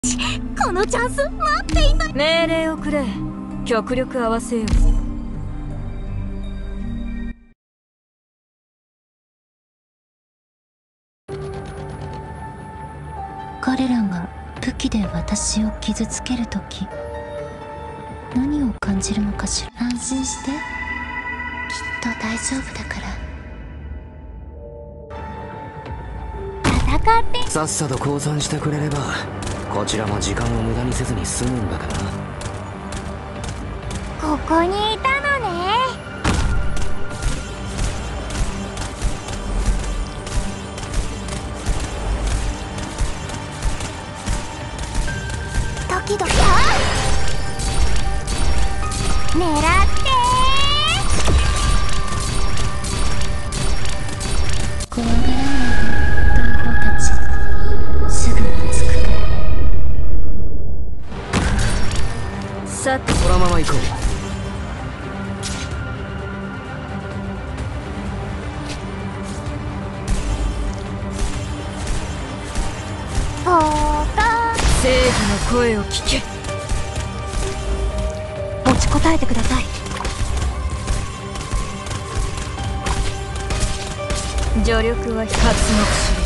このチャンス待っていた。 命令をくれ。極力合わせよう。 彼らが武器で私を傷つけるとき、何を感じるのかしら。安心して、きっと大丈夫だから。 戦ってさっさと降参してくれればこちらも時間を無駄にせずに済むんだからな。 ここにいたのね。ドキドキ。狙って怖がらないで、同胞たち。すぐに着くから。 さてこのまま行こう。 ポート正義の声を聞け。 持ちこたえてください。 助力は活目しろ。